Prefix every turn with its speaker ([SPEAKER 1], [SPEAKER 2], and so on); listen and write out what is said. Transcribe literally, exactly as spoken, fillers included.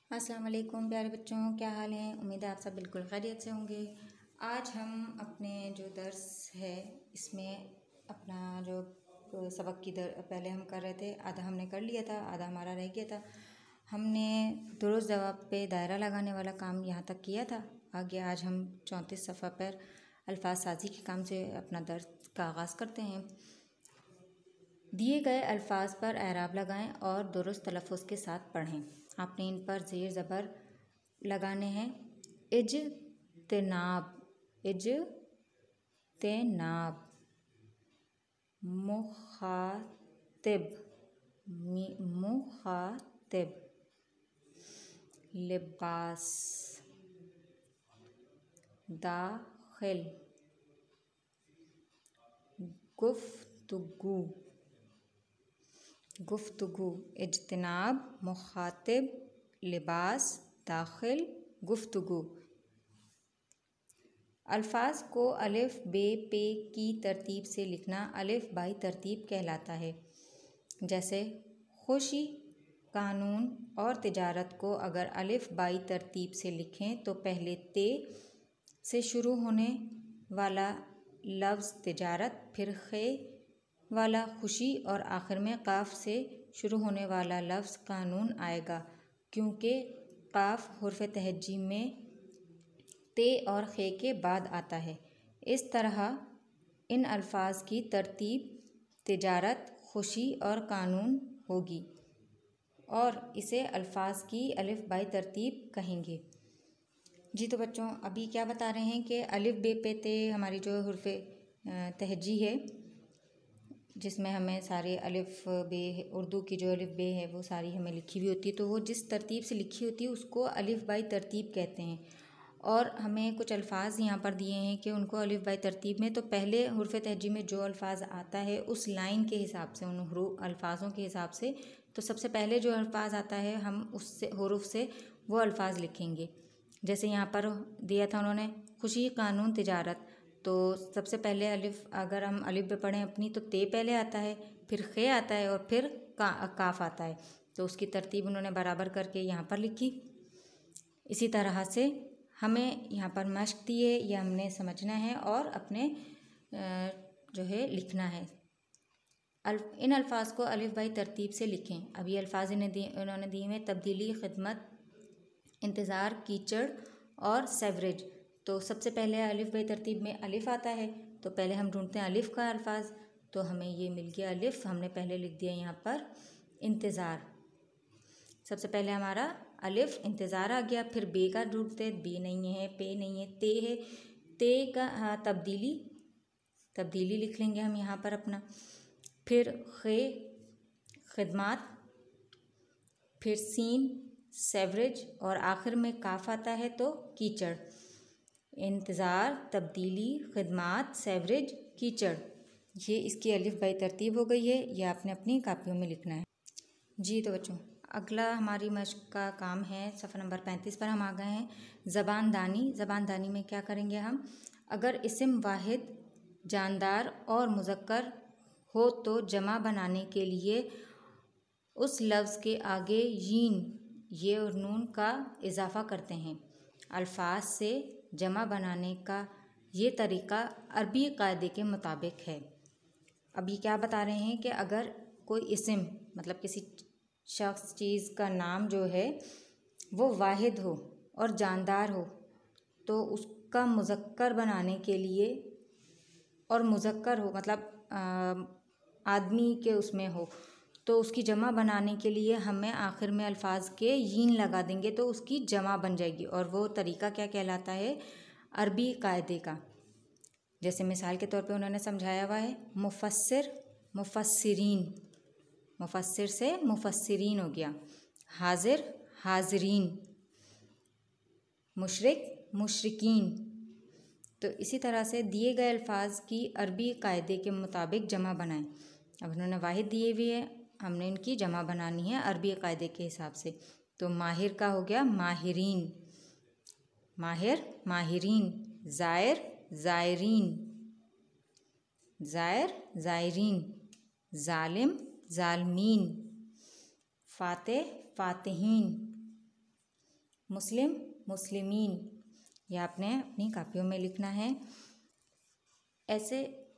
[SPEAKER 1] अस्सलाम वालेकुम प्यारे बच्चों, क्या हाल है। उम्मीद है आप सब बिल्कुल खैरियत से होंगे। आज हम अपने जो दर्स है इसमें अपना जो सबक की दर पहले हम कर रहे थे, आधा हमने कर लिया था, आधा हमारा रह गया था। हमने दुरुस्त जवाब पे दायरा लगाने वाला काम यहाँ तक किया था। आगे आज हम चौंतीस सफ़ा पर अल्फाज साजी के काम से अपना दर्स का आगाज़ करते हैं। दिए गए अल्फाज पर एराब लगाएं और दुरुस्त तलफ़ुज़ के साथ पढ़ें। आपने इन पर ज़ेर ज़बर लगाने हैं। इज्तिनाब, इज्तिनाब, मुखातिब, मुखातिब, लिबास, दाखिल, गुफ्तगू, गुफ्तगू, इज्तिनाब, मुखातिब, लिबास, दाखिल, गुफ्तगू। अल्फाज को अलिफ बे पे की तरतीब से लिखना अलिफ बाई तरतीब कहलाता है। जैसे खुशी, कानून और तिजारत को अगर अलिफ बाई तरतीब से लिखें तो पहले ते से शुरू होने वाला लफ्ज़ तिजारत, फिर खे वाला खुशी और आखिर में काफ से शुरू होने वाला लफ्ज़ कानून आएगा, क्योंकि काफ हुर्फ़ तहज्जी में ते और खे के बाद आता है। इस तरह इन अल्फाज की तरतीब तिजारत, खुशी और कानून होगी और इसे अल्फाज की अलिफ बाई तरतीब कहेंगे। जी तो बच्चों, अभी क्या बता रहे हैं कि अलिफ बे पे ते हमारी जो हुर्फ़ तहज्जी है, जिसमें हमें सारे अलिफ बे, उर्दू की जो अलिफ बे है वो सारी हमें लिखी हुई होती है, तो वो जिस तरतीब से लिखी होती है उसको अलिफ बाई तरतीब कहते हैं। और हमें कुछ अल्फाज यहाँ पर दिए हैं कि उनको अलिफ बाई तरतीब में, तो पहले हुर्फ़ तहज्जी में जो अल्फाज आता है उस लाइन के हिसाब से, उन अल्फाजों के हिसाब से, तो सबसे पहले जो अल्फाज आता है हम उससे हुरूफ से वो अल्फाज लिखेंगे। जैसे यहाँ पर दिया था उन्होंने खुशी, कानून, तिजारत, तो सबसे पहले अलिफ अगर हम अलिफ पे पढ़ें अपनी तो ते पहले आता है, फिर खे आता है और फिर का काफ आता है, तो उसकी तरतीब उन्होंने बराबर करके यहाँ पर लिखी। इसी तरह से हमें यहाँ पर मश्क दी है, ये हमने समझना है और अपने जो है लिखना है। इन अल्फाज को अलिफ बाई तरतीब से लिखें। अभी अल्फाज इन्हें दिए उन्होंने दिए हैं तब्दीली, खिदमत, इंतज़ार, कीचड़ और सेवरेज। तो सबसे पहले अलिफ बाई तरतीब में अलिफ आता है, तो पहले हम ढूंढते हैं अलिफ का अल्फाज, तो हमें ये मिल गया अलिफ, हमने पहले लिख दिया यहाँ पर इंतज़ार। सबसे पहले हमारा अलिफ इंतज़ार आ गया, फिर बे का ढूंढते, बे नहीं है, पे नहीं है, ते है, ते का हाँ तब्दीली, तब्दीली लिख लेंगे हम यहाँ पर अपना, फिर खे खिदमात, फिर सीन सेवरेज और आखिर में काफ आता है तो कीचड़। इंतज़ार, तब्दीली, खिदमात, सेवरेज, कीचड़, ये इसकी अलिफ बाई तरतीब हो गई है। ये आपने अपनी कापियों में लिखना है। जी तो बच्चों, अगला हमारी मश्क का काम है, सफ़ा नंबर पैंतीस पर हम आ गए हैं। ज़बान दानी। ज़बान दानी में क्या करेंगे हम, अगर इस्म वाहिद, जानदार और मुज़क्कर हो तो जमा बनाने के लिए उस लफ्ज़ के आगे यीन, ये और नून का इजाफ़ा करते हैं। अल्फाज से जमा बनाने का ये तरीक़ा अरबी कायदे के मुताबिक है। अभी क्या बता रहे हैं कि अगर कोई इस्म मतलब किसी शख्स, चीज़ का नाम जो है वो वाहिद हो और जानदार हो, तो उसका मुज़क्कर बनाने के लिए, और मुज़क्कर हो मतलब आदमी के उसमें हो, तो उसकी जमा बनाने के लिए हमें आखिर में अल्फाज के यीन लगा देंगे तो उसकी जमा बन जाएगी। और वो तरीक़ा क्या कहलाता है, अरबी कायदे का। जैसे मिसाल के तौर पे उन्होंने समझाया हुआ है, मुफस्सिर, मुफस्सिरीन, मुफस्सिर से मुफस्सिरीन हो गया, हाजिर, हाजिरीन, मुशरिक, मुशरिकीन। तो इसी तरह से दिए गए अल्फाज की अरबी कायदे के मुताबिक जमा बनाएं। अब उन्होंने वाहिद दिए हुए है, हमने इनकी जमा बनानी है अरबी कायदे के हिसाब से। तो माहिर का हो गया माहिरीन, माहिर, माहिरीन, ज़ायर, ज़ायरीन, ज़ायर, ज़ायरीन, ज़ालिम, ज़ालमीन, फ़ातिह, फ़ातिहीन, मुस्लिम मुस्लिमीन, यह आपने अपनी कापियों में लिखना है। ऐसे